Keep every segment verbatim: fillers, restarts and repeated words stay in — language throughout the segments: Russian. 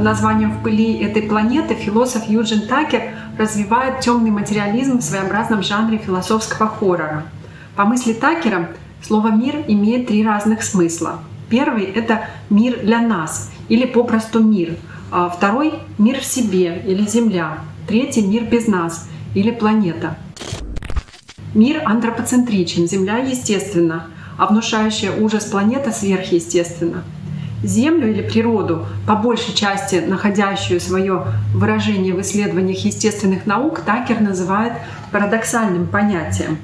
названием «В пыли этой планеты» философ Юджин Такер развивает темный материализм в своеобразном жанре философского хоррора. По мысли Такера, слово «мир» имеет три разных смысла. Первый — это мир для нас, или попросту мир. Второй — мир в себе, или Земля. Третий — мир без нас, или планета. Мир антропоцентричен, Земля естественна, а внушающая ужас планета сверхъестественна. Землю или природу, по большей части находящую свое выражение в исследованиях естественных наук, Такер называет парадоксальным понятием.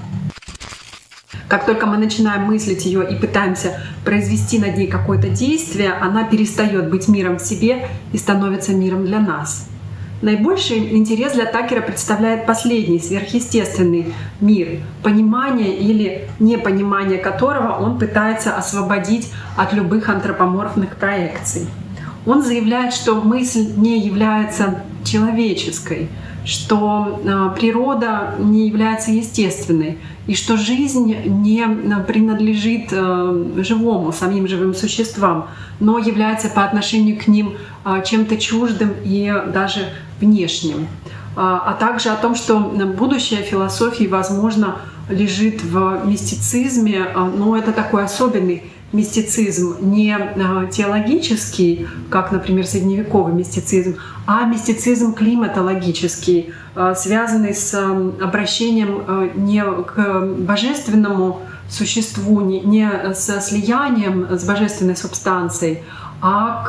Как только мы начинаем мыслить ее и пытаемся произвести над ней какое-то действие, она перестает быть миром в себе и становится миром для нас. Наибольший интерес для Такера представляет последний, сверхъестественный мир, понимание или непонимание которого он пытается освободить от любых антропоморфных проекций. Он заявляет, что мысль не является человеческой, что природа не является естественной, и что жизнь не принадлежит живому, самим живым существам, но является по отношению к ним чем-то чуждым и даже внешним. А также о том, что будущее философии, возможно, лежит в мистицизме, но это такой особенный мистицизм, не теологический, как, например, средневековый мистицизм, а мистицизм климатологический, связанный с обращением не к божественному существу, не со слиянием с божественной субстанцией, а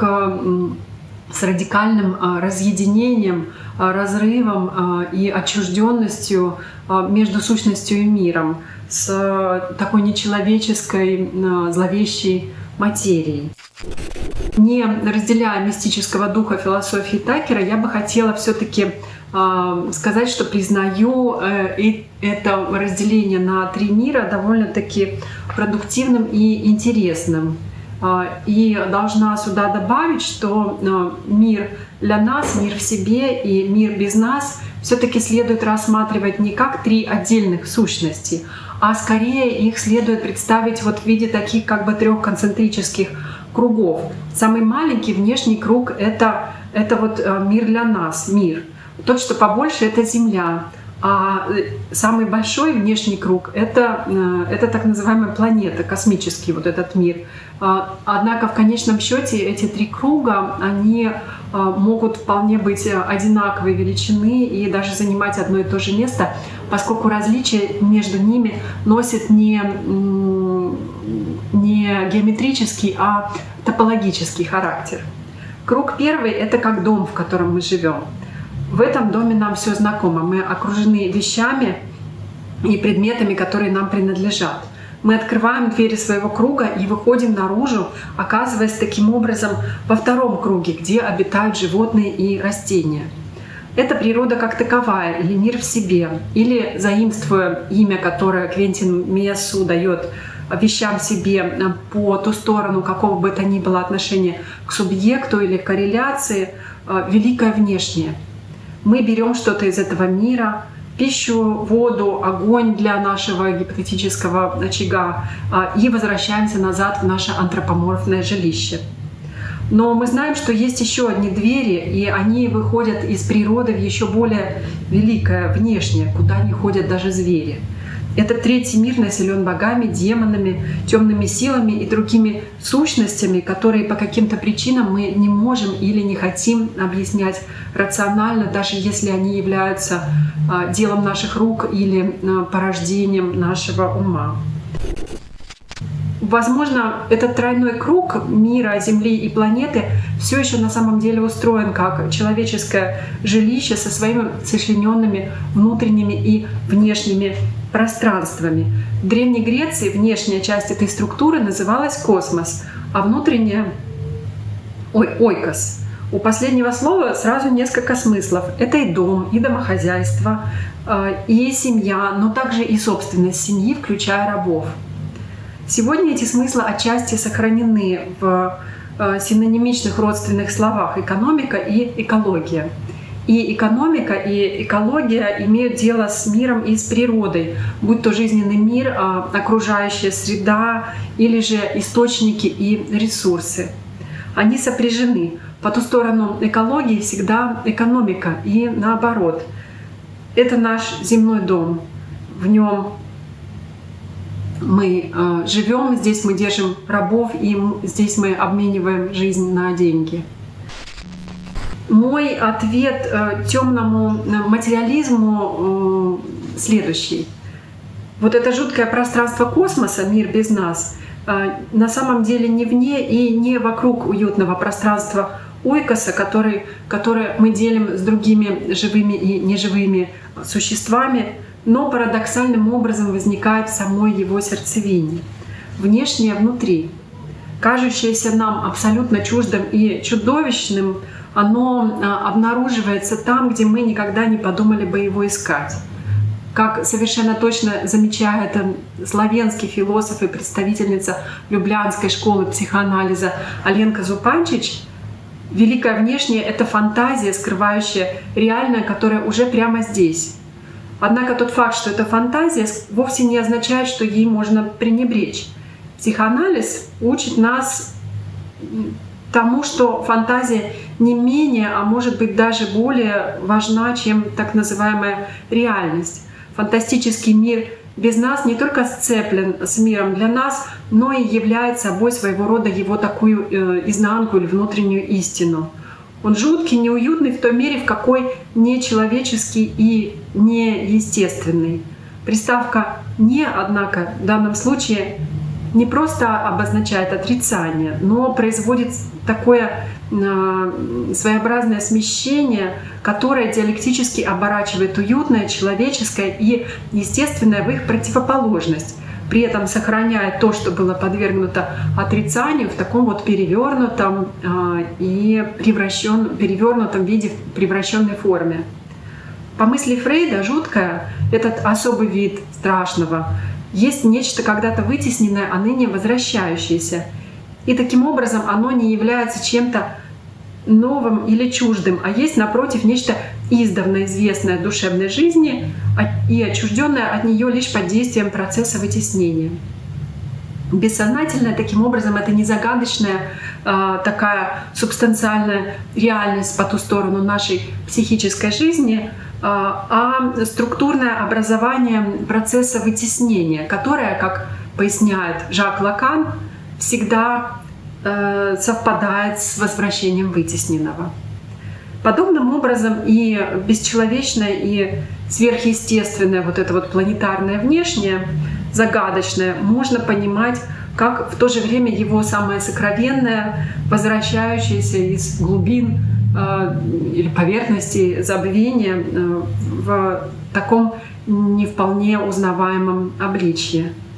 к с радикальным разъединением, разрывом и отчужденностью между сущностью и миром, с такой нечеловеческой, зловещей материей. Не разделяя мистического духа философии Такера, я бы хотела все-таки сказать, что признаю это разделение на три мира довольно-таки продуктивным и интересным. И должна сюда добавить, что мир для нас, мир в себе и мир без нас все-таки следует рассматривать не как три отдельных сущности, а скорее их следует представить вот в виде таких как бы трех концентрических кругов. Самый маленький внешний круг — это, это вот мир для нас, мир. Тот, что побольше — это Земля. А самый большой внешний круг — это, это так называемая планета, космический вот этот мир. Однако в конечном счете эти три круга, они могут вполне быть одинаковой величины и даже занимать одно и то же место, поскольку различие между ними носит не, не геометрический, а топологический характер. Круг первый — это как дом, в котором мы живем. В этом доме нам все знакомо. Мы окружены вещами и предметами, которые нам принадлежат. Мы открываем двери своего круга и выходим наружу, оказываясь таким образом во втором круге, где обитают животные и растения. Это природа как таковая, или мир в себе, или, заимствуя имя, которое Квентин Миассу дает вещам себе по ту сторону какого бы то ни было отношения к субъекту или к корреляции, великое внешнее. Мы берем что-то из этого мира, пищу, воду, огонь для нашего гипотетического очага, и возвращаемся назад в наше антропоморфное жилище. Но мы знаем, что есть еще одни двери, и они выходят из природы в еще более великое внешнее, куда не ходят даже звери. Этот третий мир населен богами, демонами, темными силами и другими сущностями, которые по каким-то причинам мы не можем или не хотим объяснять рационально, даже если они являются делом наших рук или порождением нашего ума. Возможно, этот тройной круг мира, Земли и планеты все еще на самом деле устроен как человеческое жилище со своими сочлененными внутренними и внешними пространствами. В Древней Греции внешняя часть этой структуры называлась космос, а внутренняя — ой, ойкос. У последнего слова сразу несколько смыслов. Это и дом, и домохозяйство, и семья, но также и собственность семьи, включая рабов. Сегодня эти смыслы отчасти сохранены в синонимичных родственных словах «экономика» и «экология». И экономика, и экология имеют дело с миром и с природой, будь то жизненный мир, окружающая среда или же источники и ресурсы. Они сопряжены. По ту сторону экологии всегда экономика и наоборот. Это наш земной дом. В нем мы э, живем, здесь мы держим рабов, и здесь мы обмениваем жизнь на деньги. Мой ответ э, темному материализму э, следующий. Вот это жуткое пространство космоса, мир без нас, э, на самом деле не вне и не вокруг уютного пространства ойкоса, который, который мы делим с другими живыми и неживыми существами, но парадоксальным образом возникает в самой его сердцевине, внешнее внутри. Кажущееся нам абсолютно чуждым и чудовищным, оно обнаруживается там, где мы никогда не подумали бы его искать. Как совершенно точно замечает славянский философ и представительница Люблянской школы психоанализа Аленка Зупанчич, великое внешнее — это фантазия, скрывающая реальное, которое уже прямо здесь. Однако тот факт, что это фантазия, вовсе не означает, что ей можно пренебречь. Психоанализ учит нас тому, что фантазия не менее, а может быть даже более важна, чем так называемая реальность. Фантастический мир без нас не только сцеплен с миром для нас, но и является собой своего рода его такую э, изнанку или внутреннюю истину. Он жуткий, неуютный в той мере, в какой нечеловеческий и неестественный. Приставка «не», однако, в данном случае не просто обозначает отрицание, но производит такое э, своеобразное смещение, которое диалектически оборачивает уютное, человеческое и естественное в их противоположность, при этом сохраняя то, что было подвергнуто отрицанию, в таком вот перевернутом э, и превращен, перевернутом виде, в превращенной форме. По мысли Фрейда, жуткое, этот особый вид страшного, есть нечто когда-то вытесненное, а ныне возвращающееся. И таким образом оно не является чем-то новым или чуждым, а есть, напротив, нечто издавна известное душевной жизни и отчужденное от нее лишь под действием процесса вытеснения. Бессознательное, таким образом, это не загадочная э, такая субстанциальная реальность по ту сторону нашей психической жизни, а структурное образование процесса вытеснения, которое, как поясняет Жак Лакан, всегда э, совпадает с возвращением вытесненного. Подобным образом и бесчеловечное, и сверхъестественное, вот это вот планетарное внешнее, загадочное, можно понимать как в то же время его самое сокровенное, возвращающееся из глубин или поверхности забвения в таком не вполне узнаваемом обличье.